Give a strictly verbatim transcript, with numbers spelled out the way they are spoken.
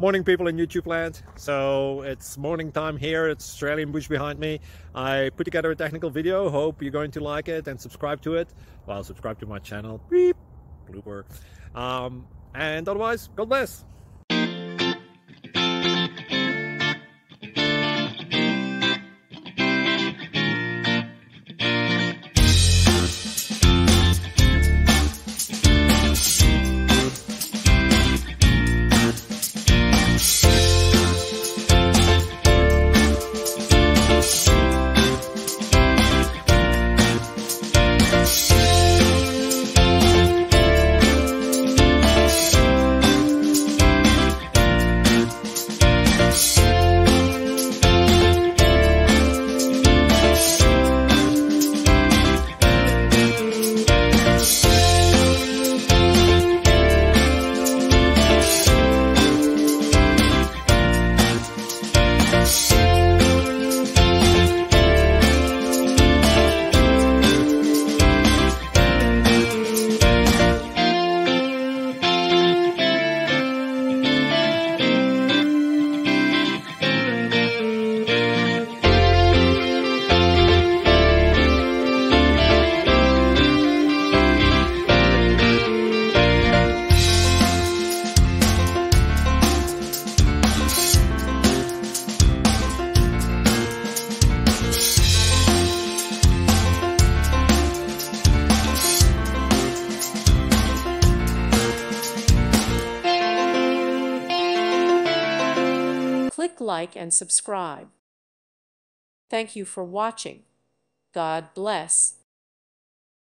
Morning, people in YouTube land. So it's morning time here. It's Australian bush behind me. I put together a technical video. Hope you're going to like it and subscribe to it. Well, subscribe to my channel. Beep. Blooper. Um, and otherwise, God bless. Click like and subscribe. Thank you for watching. God bless.